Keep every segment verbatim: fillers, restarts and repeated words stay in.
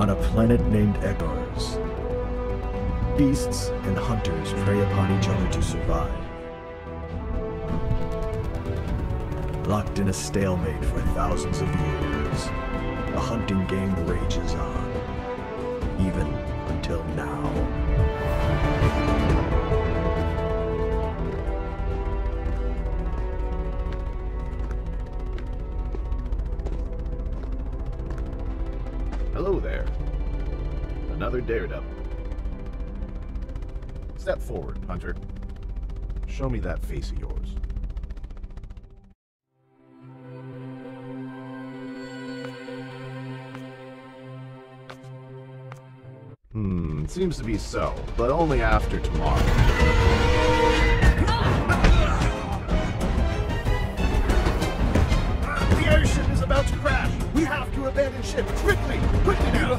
On a planet named Egars, beasts and hunters prey upon each other to survive. Locked in a stalemate for thousands of years, the hunting game rages on, even until now. Hello there. Another daredevil. Step forward, Hunter. Show me that face of yours. Hmm, seems to be so, but only after tomorrow. The airship is about to crash! We have to abandon ship! Quickly! Quickly now!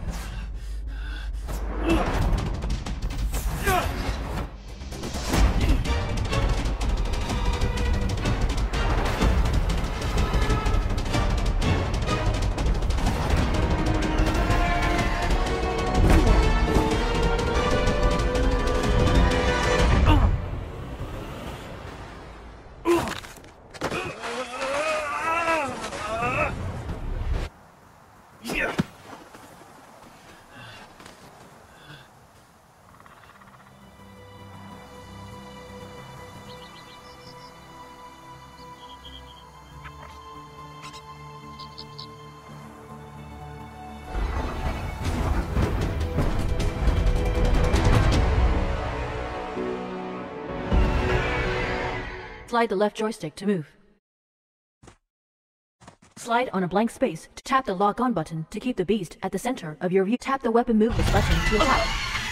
Slide the left joystick to move. Slide on a blank space to tap the lock-on button to keep the beast at the center of your view. Tap the weapon movement button to attack.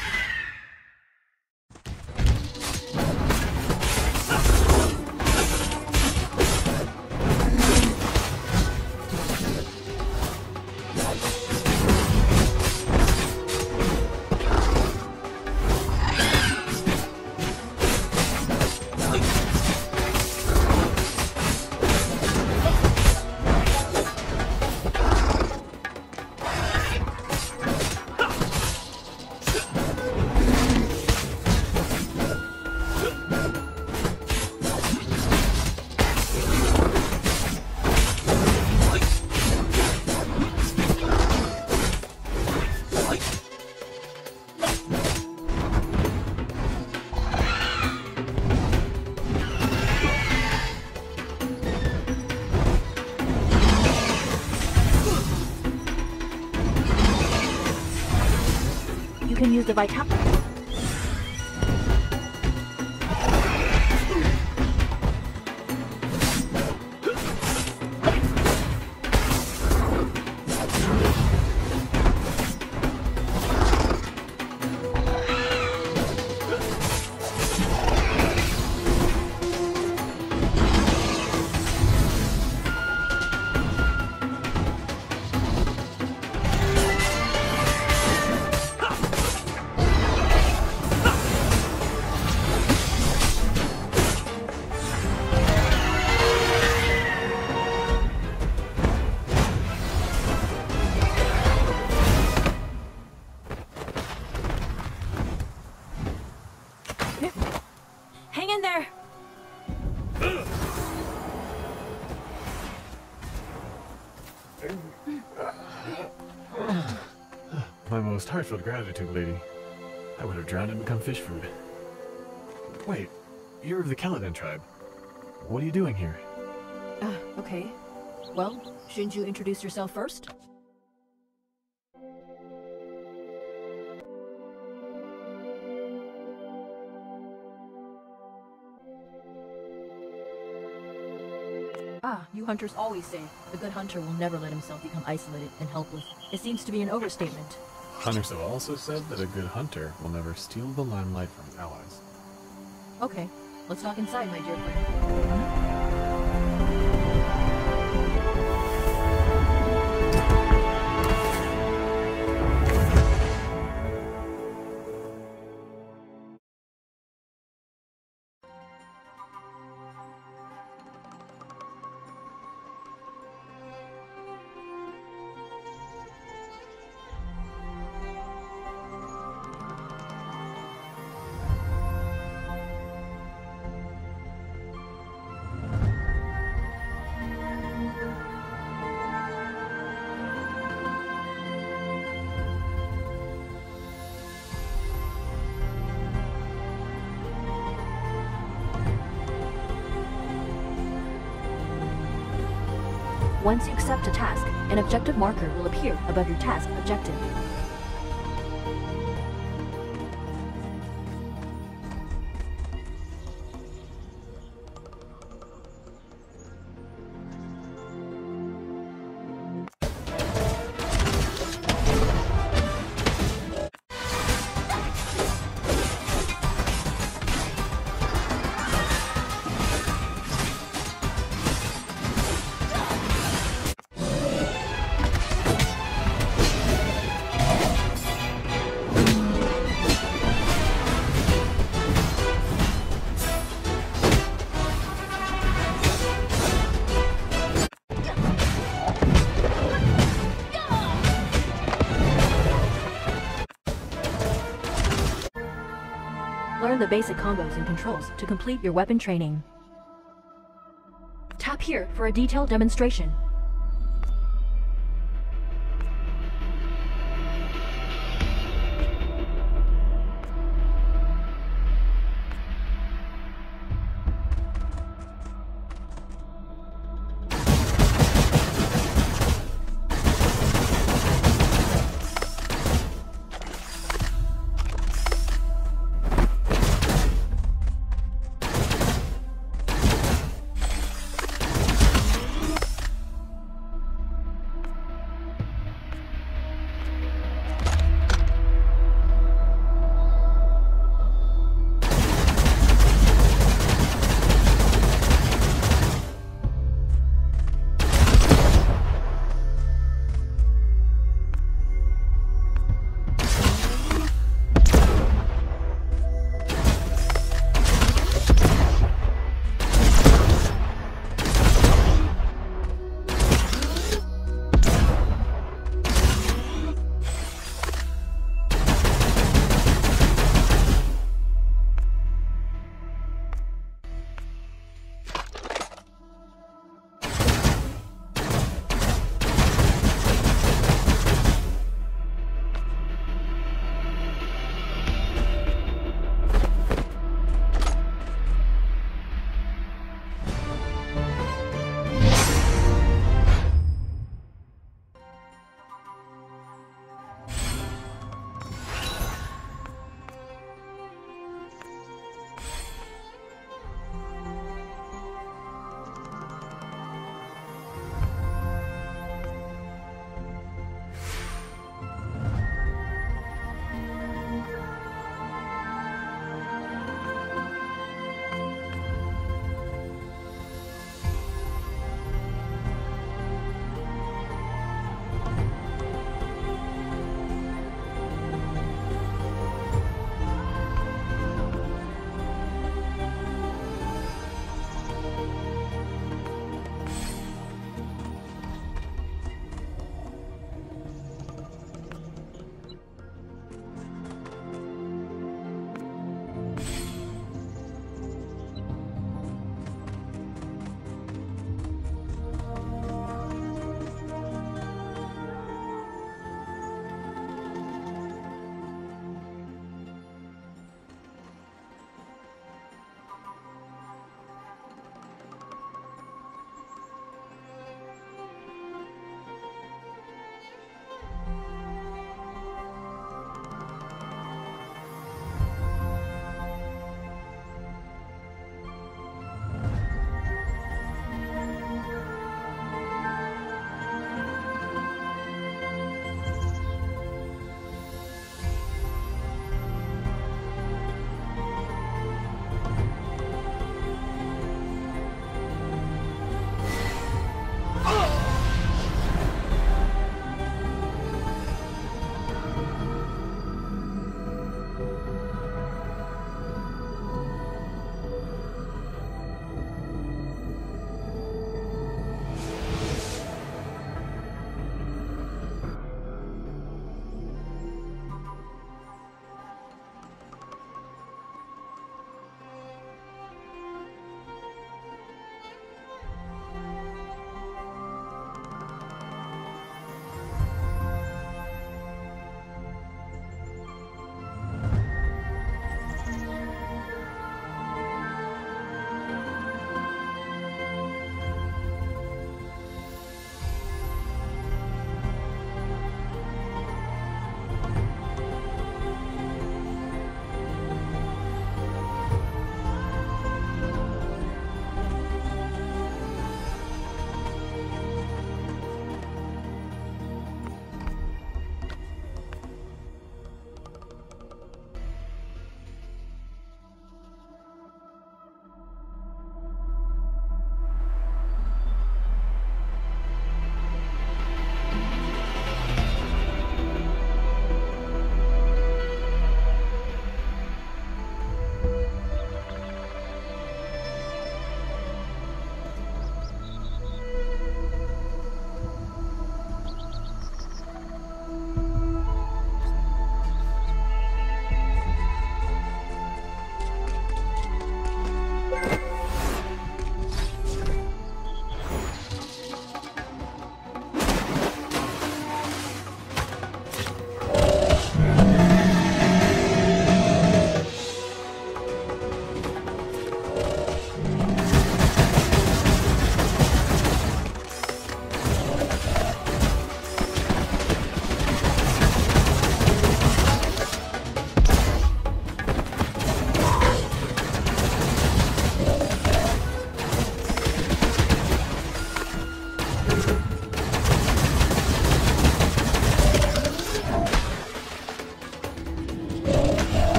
You can use the vitality. Hang in there! My most heartfelt gratitude, lady. I would have drowned and become fish food. Wait, you're of the Caladan tribe. What are you doing here? Ah, uh, okay. Well, shouldn't you introduce yourself first? Ah, you hunters always say, the good hunter will never let himself become isolated and helpless. It seems to be an overstatement. Hunters have also said that a good hunter will never steal the limelight from allies. Okay, let's talk inside, my dear friend. Once you accept a task, an objective marker will appear above your task objective. Learn the basic combos and controls to complete your weapon training. Tap here for a detailed demonstration.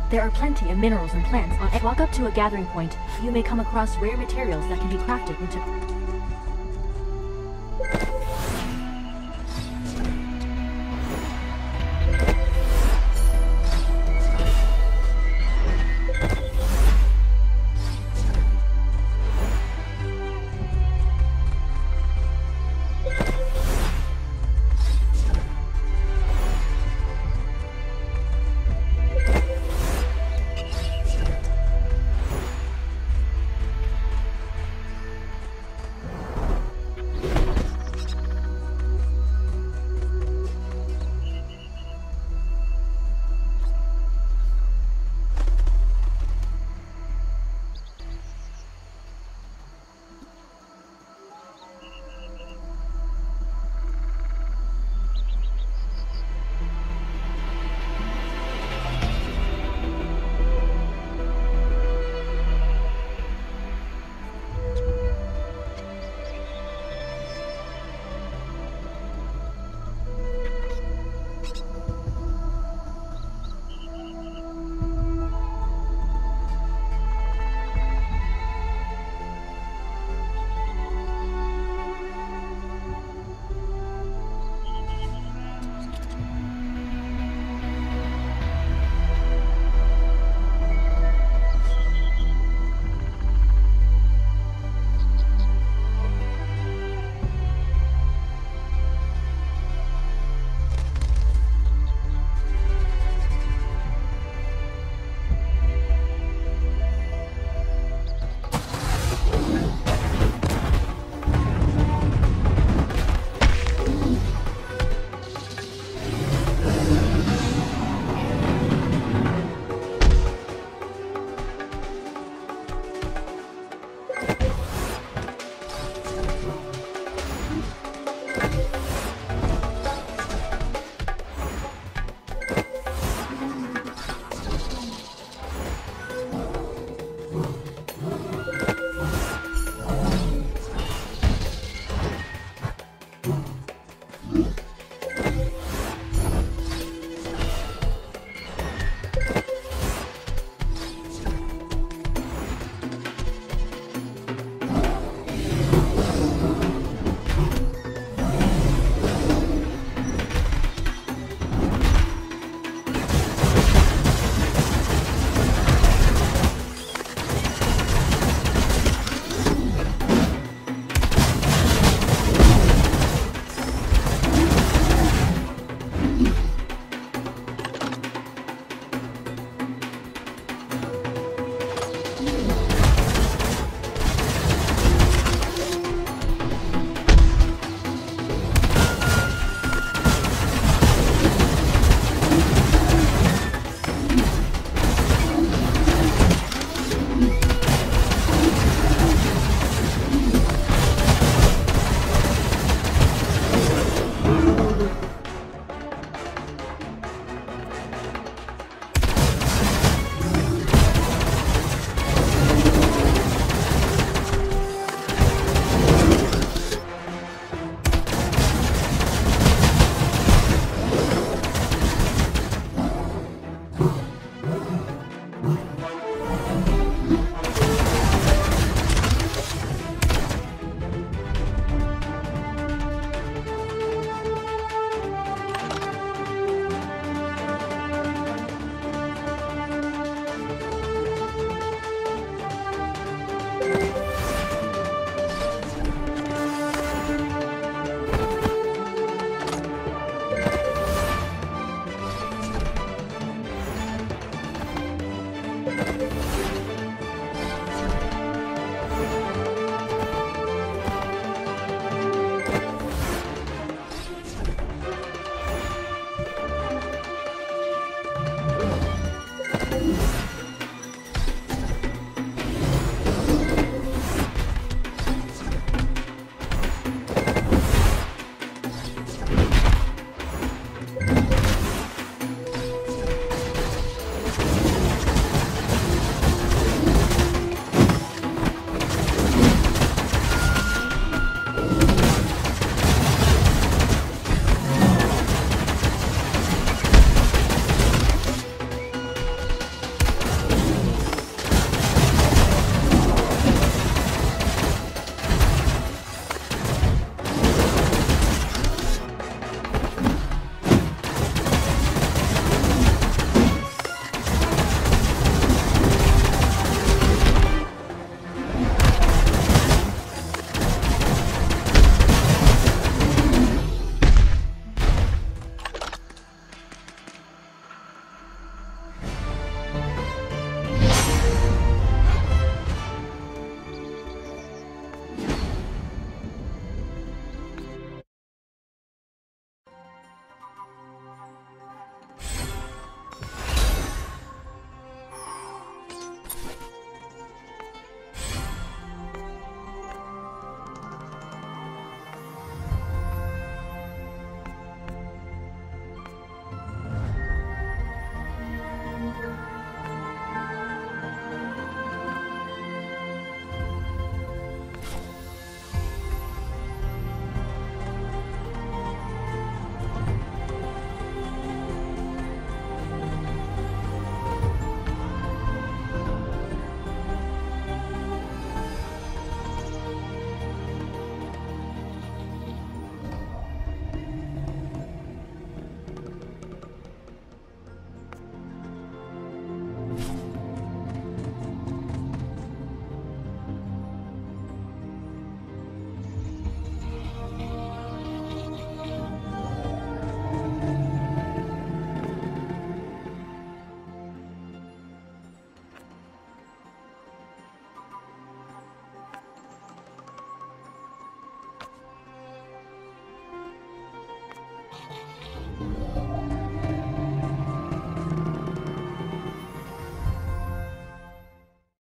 There are plenty of minerals and plants on. Walk up to a gathering point. You may come across rare materials that can be crafted into...